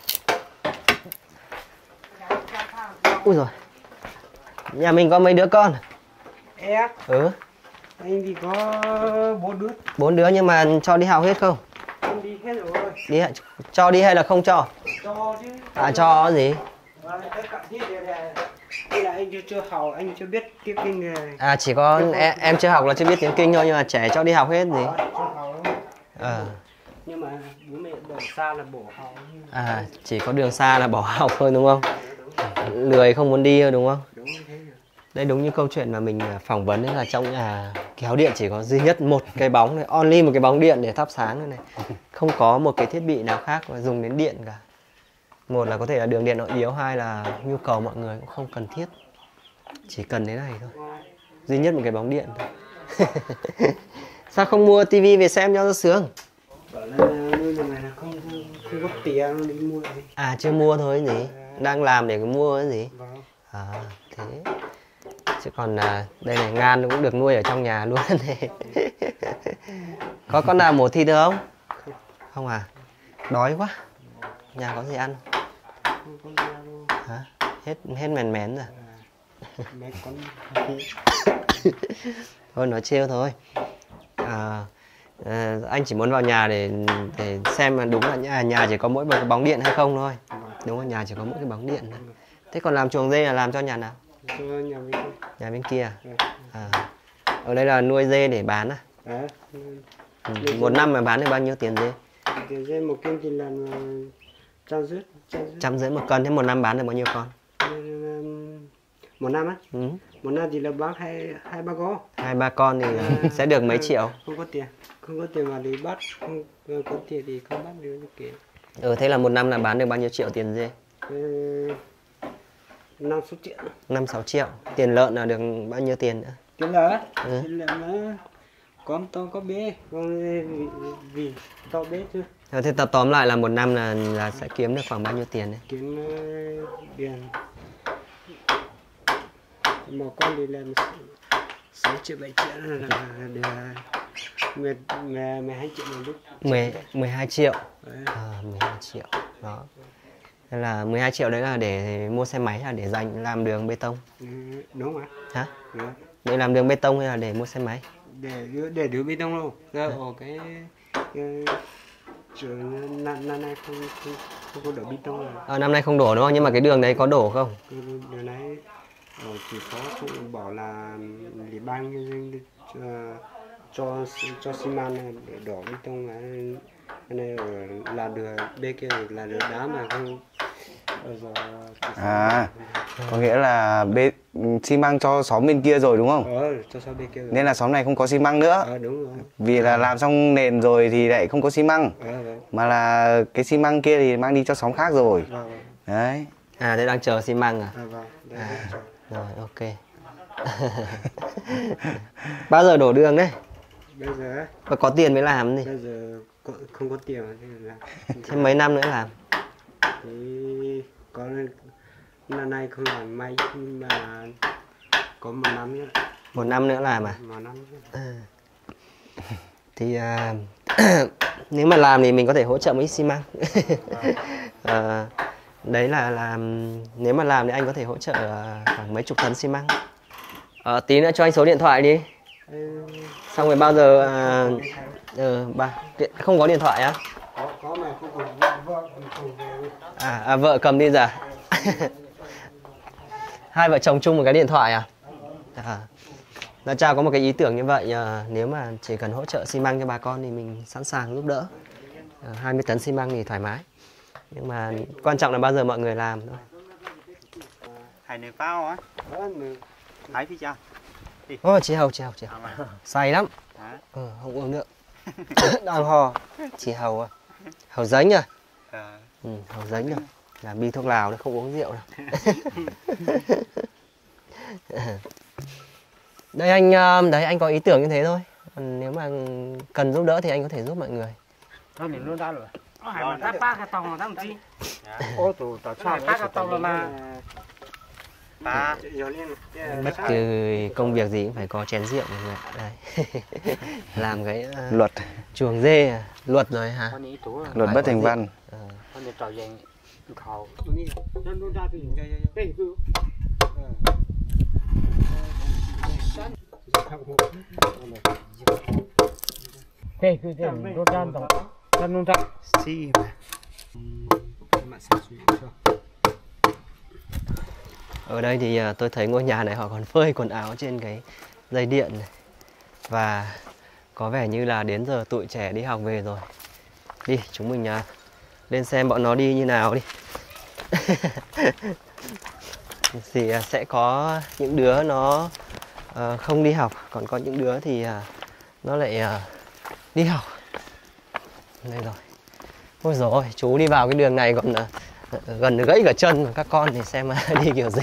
Ui rồi. Nhà mình có mấy đứa con? Em. Ừ. Anh thì có bốn đứa. Bốn đứa nhưng mà cho đi học hết không? Anh đi hết rồi. Đi cho đi hay là không cho? Cho chứ. À cho gì? Và tất cả thiết là đây là anh chưa chưa học, anh chưa biết tiếng Kinh này. À chỉ có em, em chưa học là chưa biết tiếng Kinh thôi nhưng mà trẻ cho đi học hết gì? Ờ. Nhưng mà bố mẹ bỏ xa là bỏ học. À chỉ có đường xa là bỏ học thôi đúng không? Lười không muốn đi thôi đúng không? Đúng thế rồi. Đây đúng như câu chuyện mà mình phỏng vấn đấy là trong nhà kéo điện chỉ có duy nhất một cái bóng này, only một cái bóng điện để thắp sáng này, này. Không có một cái thiết bị nào khác mà dùng đến điện cả. Một là có thể là đường điện nó yếu, hai là nhu cầu mọi người cũng không cần thiết. Chỉ cần thế này thôi. Duy nhất một cái bóng điện thôi. Sao không mua tivi về xem cho nó sướng? Bảo là nuôi này là không không có tiền đi mua gì. À chưa mua thôi gì? Đang làm để mua cái gì? Vâng. À thế. Chứ còn à, đây này ngan cũng được nuôi ở trong nhà luôn này. Có con nào mổ thịt được không? Không à? Đói quá. Nhà có gì ăn? Không có tiền đâu. Hả? Hết hết mèn mén rồi. Mấy con. Thôi nói trêu thôi. À, à, anh chỉ muốn vào nhà để để xem là đúng là nhà, nhà chỉ có mỗi một cái bóng điện hay không thôi. Đúng không? Nhà chỉ có mỗi cái bóng điện thôi. Thế còn làm chuồng dê là làm cho nhà nào? Cho nhà bên kia. Nhà bên kia. À. Ở đây là nuôi dê để bán à? À. Ừ. Một năm mà bán được bao nhiêu tiền dê? Tiền dê một cân thì là trăm rưỡi. Trăm rưỡi một cân, thế một năm bán được bao nhiêu con? Một năm á? Ừ. Một năm thì là bán hai hai ba con. Hai ba con thì sẽ được mấy triệu? Không có tiền, không có tiền mà đi bắt, không có tiền thì không bắt được như kia. Ừ, thế là một năm là bán được bao nhiêu triệu tiền dê? Ừ, năm sáu triệu. Năm sáu triệu. Tiền lợn là được bao nhiêu tiền nữa? Tiền lợn? Ừ. Tiền lợn nó con to có bé, con vì, vì to bé chứ. Thế tập tóm lại là một năm là là sẽ kiếm được khoảng bao nhiêu tiền đấy? Kiếm uh, tiền một con thì làm sáu triệu bảy triệu là, là, là được mười mười mười hai triệu một lúc. Mười mười hai triệu. Đấy. À, mười hai triệu. Đó. Thế là mười hai triệu đấy là để mua xe máy hay là để dành làm đường bê tông? Ừ, đúng mà. Hả? Đúng. Để làm đường bê tông hay là để mua xe máy? Để đưa để đưa bê tông luôn. Ra ở cái, cái trường năm năm nay không không không có đổ bê tông rồi. À, năm nay không đổ đúng không? Nhưng mà cái đường đấy có đổ không? Cái đường này ờ, chỉ có cũng bảo là ủy ban nhân dân cho cho cho xi măng này để đổ bê tông, này này ở là đường bên kia là đường đá mà không Bây giờ À, có nghĩa là bê, xi măng cho xóm bên kia rồi đúng không? Ờ, cho sau bên kia rồi. Nên là xóm này không có xi măng nữa. Ờ, đúng rồi. Vì là làm xong nền rồi thì lại không có xi măng. Ờ, vâng. Mà là cái xi măng kia thì mang đi cho xóm khác rồi. Vâng, vâng. Đấy. À, thế đang chờ xi măng à? À, vâng. Đây, À. cho. Rồi, ok. Bao giờ đổ đường đấy? Bây giờ ấy, Và có tiền mới làm đi. bây giờ có, không có tiền thì làm. Thêm mấy năm nữa làm. Thì có năm nay không làm may nhưng mà có một năm nữa. Một năm nữa làm à? Một năm nữa. À. Thì à, nếu mà làm thì mình có thể hỗ trợ mấy xi măng. à, đấy là làm nếu mà làm thì anh có thể hỗ trợ khoảng mấy chục tấn xi măng. À, tí nữa cho anh số điện thoại đi. Ừ, Xong rồi bao giờ à, ừ, ba điện, không có điện thoại á? có có mà không còn vợ vợ không về. À, à vợ cầm đi ra. Hai vợ chồng chung một cái điện thoại à? À. Nó Trao có một cái ý tưởng như vậy, à, nếu mà chỉ cần hỗ trợ xi măng cho bà con thì mình sẵn sàng giúp đỡ. À, hai mươi tấn xi măng thì thoải mái. Nhưng mà quan trọng là bao giờ mọi người làm thôi. Hai nửa phao á. Đó, mà Hai phía cha. Ô, chị Hầu, chị Hầu, chị Hầu. Say lắm. Hả? Ừ, không uống nữa. Đang ho. Chị Hầu à? Hầu dính à? Ờ. Ừ, Hầu dính rồi. Là bi thuốc lào đấy, không uống rượu đâu. Đây anh, đấy anh có ý tưởng như thế thôi. Còn nếu mà cần giúp đỡ thì anh có thể giúp mọi người. Thôi mình luôn ra rồi. Ở hải mà ta ba cái tàu mà ta làm gì? ô tô tao Hải ba cái tàu là mà. Ba. giờ lên Bất cứ công việc gì cũng phải có chén rượu mọi người. Đây. Làm cái uh, Luật, chuồng dê à? Luật rồi hả? Con ý tú. luật bất thành văn. Ờ. Con để trò dành khẩu. lên luôn ra thì đây cứ Thế cứ thế mình đốt ra tổng. Ra luôn ra. Xi mà. Ở đây thì uh, tôi thấy ngôi nhà này họ còn phơi quần áo trên cái dây điện này. Và có vẻ như là đến giờ tụi trẻ đi học về rồi. Đi, chúng mình uh, lên xem bọn nó đi như nào đi. Thì uh, sẽ có những đứa nó uh, không đi học, còn có những đứa thì uh, nó lại uh, đi học. Đây rồi. Ôi dồi ôi, chú đi vào cái đường này còn uh, gần gãy cả chân của các con thì xem uh, đi kiểu gì.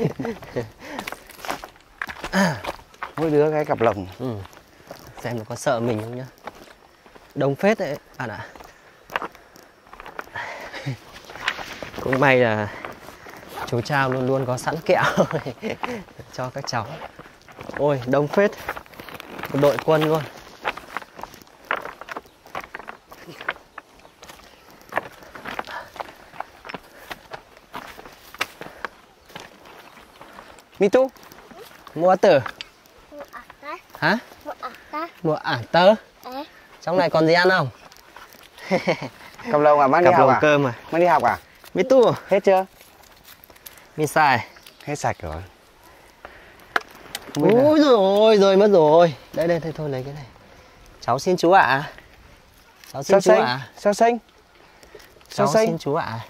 Mỗi đứa cái cặp lồng. Ừ. Xem nó có sợ mình không nhá. Đông phết đấy bạn ạ. Cũng may là chú Trao luôn luôn có sẵn kẹo cho các cháu. Ôi đông phết. Một đội quân luôn. Mitu, Mua tử. Hả? Mua ả tơ. Trong này còn gì ăn không? cặp lồng à, mang đi Cặp học lồng à? cơm à? Mang đi học à? Mít tu. Hết chưa? Mít xài. Hết sạch rồi. Không biết là- Ôi rồi ôi rồi mất rồi. Đây đây thôi thôi lấy cái này. Cháu xin chú ạ. Cháu xin Sao chú xanh? ạ. Sao xanh? Sao Cháu xanh? xin chú ạ.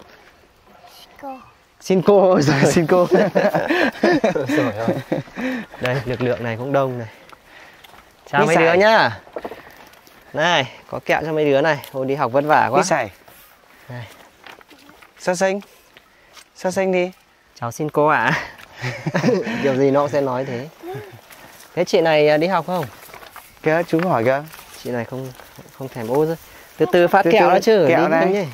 Xin cô rồi. Xin cô. Rồi ơi. Đây lực lượng này cũng đông này. Chào Mít mấy xài. đứa nhá. Này có kẹo cho mấy đứa này. Hồi đi học vất vả quá. Đi xài. Này. Sao xanh? Sao xanh đi? Cháu xin cô ạ. Điều gì nó cũng sẽ nói thế. Thế chị này đi học không? Kìa, chú hỏi kìa. Chị này không không thèm ô thôi. Từ từ phát Từ kẹo từ, đó chứ. kẹo đi này. nhanh nhỉ.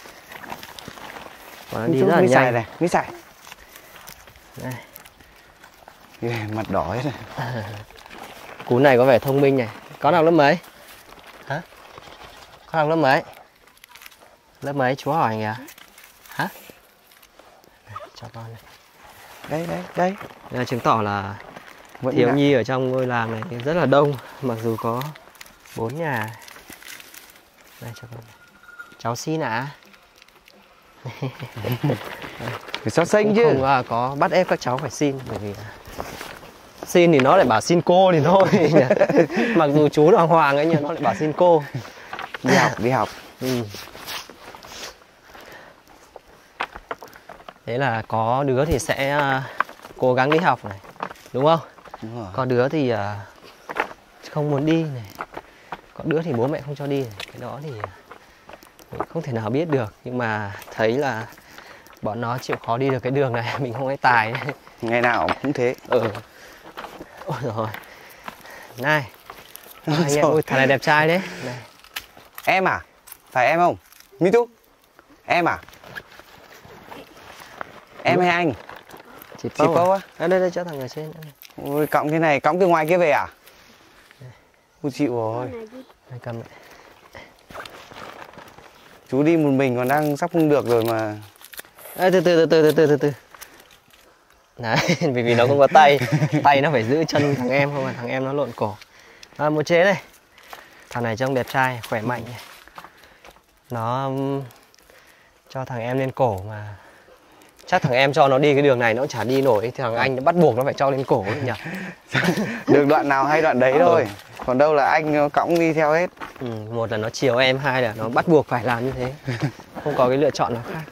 Quả đi Chú rất là Mít xài nhanh. này, Mít xài. Đây. Ghê, mặt đỏ hết rồi. Cú này có vẻ thông minh này. Con học lớp mấy? Hả? Con học lớp mấy? Lớp mấy chú hỏi kìa. Hả? Này, cho con này. Đây, đây, đây. Đây là chứng tỏ là Vẫn thiếu là- nhi ở trong ngôi làng này rất là đông. Mặc dù có bốn nhà. Đây cho con. Cháu xin ạ. Phải sao xanh Cũng chứ. không à, có bắt ép các cháu phải xin. Bởi vì là xin thì nó lại bảo xin cô thì thôi. Mặc dù chú là Hoàng ấy nhưng nó lại bảo xin cô. Đi học, đi học. Ừ. Thế là có đứa thì sẽ uh, cố gắng đi học này, đúng không? Đúng rồi. Có đứa thì uh, không muốn đi này, có đứa thì bố mẹ không cho đi này. Cái đó thì mình không thể nào biết được, nhưng mà thấy là bọn nó chịu khó đi được cái đường này, mình không thấy tài ấy. Ngày nào cũng thế. Ừ. Ôi rồi. Này. Anh em, ui, thằng này đẹp trai đấy. Này. Em à? Phải em không? Mi Tú. Em à? Em hay anh? Chị Chị Pâu á? À, đây đây cho thằng ở trên. Ôi, cõng cái này, cõng từ ngoài kia về à? Ui chịu rồi. Này cầm lại. Chú đi một mình còn đang sắp không được rồi mà. À, từ từ từ từ từ từ từ. Đấy, vì vì nó không có tay, tay nó phải giữ chân thằng em, không là thằng em nó lộn cổ. À, một chế đây. Thằng này trông đẹp trai, khỏe mạnh. Nó um, cho thằng em lên cổ mà. Chắc thằng em cho nó đi cái đường này nó cũng chả đi nổi. Thằng anh nó bắt buộc nó phải cho lên cổ ấy nhỉ. Được đoạn nào hay đoạn đấy thôi. Còn đâu là anh nó cõng đi theo hết. Ừ, một là nó chiều em, hai là nó bắt buộc phải làm như thế. Không có cái lựa chọn nào khác.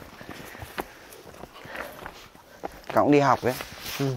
Cõng đi học đấy. Ừ.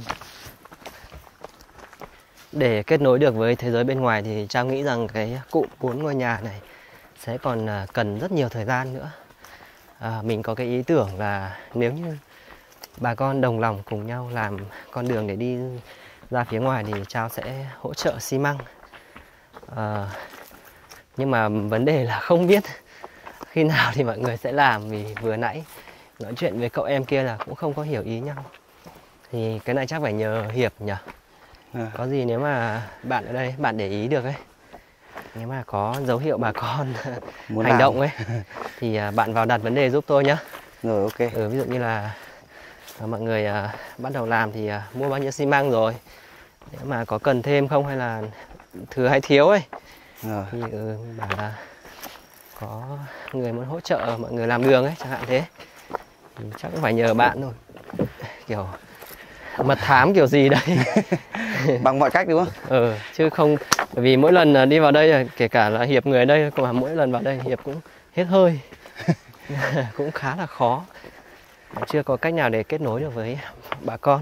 Để kết nối được với thế giới bên ngoài thì Trao nghĩ rằng cái cụm bốn ngôi nhà này sẽ còn cần rất nhiều thời gian nữa. À, mình có cái ý tưởng là nếu như bà con đồng lòng cùng nhau làm con đường để đi ra phía ngoài thì Trao sẽ hỗ trợ xi măng. À, nhưng mà vấn đề là không biết khi nào thì mọi người sẽ làm, vì vừa nãy nói chuyện với cậu em kia là cũng không có hiểu ý nhau. Thì cái này chắc phải nhờ Hiệp nhỉ. À. Có gì nếu mà bạn ở đây, bạn để ý được ấy, nếu mà có dấu hiệu bà con muốn hành làm. động ấy thì bạn vào đặt vấn đề giúp tôi nhé. Rồi ok. Ừ, ví dụ như là mọi người uh, bắt đầu làm thì uh, mua bao nhiêu xi măng rồi, nếu mà có cần thêm không hay là thừa hay thiếu ấy. Rồi. Thì ừ, bảo là có người muốn hỗ trợ mọi người làm đường ấy chẳng hạn thế, thì chắc cũng phải nhờ bạn thôi, kiểu mật thám kiểu gì đấy. Bằng mọi cách đúng không? Ừ, chứ không, bởi vì mỗi lần đi vào đây, kể cả là Hiệp người ở đây, mà mỗi lần vào đây Hiệp cũng hết hơi. Cũng khá là khó, chưa có cách nào để kết nối được với bà con.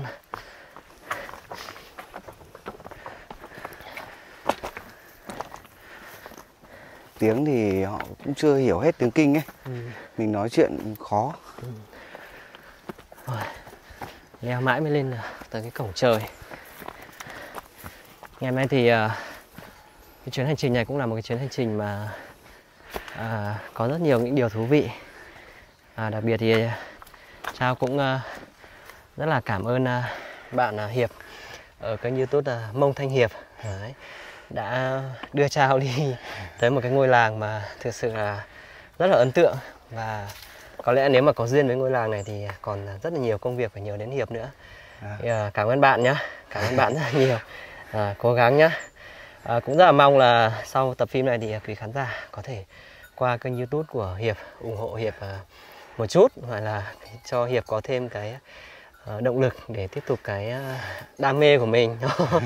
Tiếng thì họ cũng chưa hiểu hết tiếng Kinh ấy. Ừ. Mình nói chuyện khó. Ừ. Rồi, leo mãi mới lên tới cái cổng trời. Ngày hôm nay thì uh, cái chuyến hành trình này cũng là một cái chuyến hành trình mà uh, có rất nhiều những điều thú vị. À, đặc biệt thì Trao cũng uh, rất là cảm ơn uh, bạn uh, Hiệp ở kênh YouTube uh, Mông Thanh Hiệp. Đấy, đã đưa Trao đi tới một cái ngôi làng mà thực sự là rất là ấn tượng. Và có lẽ nếu mà có duyên với ngôi làng này thì còn rất là nhiều công việc phải nhờ đến Hiệp nữa. À. Thì, uh, cảm ơn bạn nhé, cảm ơn bạn rất là nhiều. À, cố gắng nhé. À, cũng rất là mong là sau tập phim này thì quý khán giả có thể qua kênh YouTube của Hiệp ủng hộ Hiệp uh, một chút, hoặc là cho Hiệp có thêm cái uh, động lực để tiếp tục cái uh, đam mê của mình.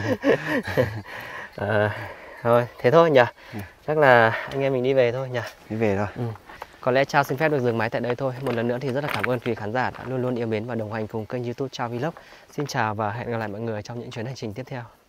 uh, thôi thế thôi nhỉ. Ừ. Chắc là anh em mình đi về thôi nhỉ. Đi về thôi. Ừ. Có lẽ Trao xin phép được dừng máy tại đây thôi. Một lần nữa thì rất là cảm ơn quý khán giả đã luôn luôn yêu mến và đồng hành cùng kênh YouTube Trao Vlog. Xin chào và hẹn gặp lại mọi người trong những chuyến hành trình tiếp theo.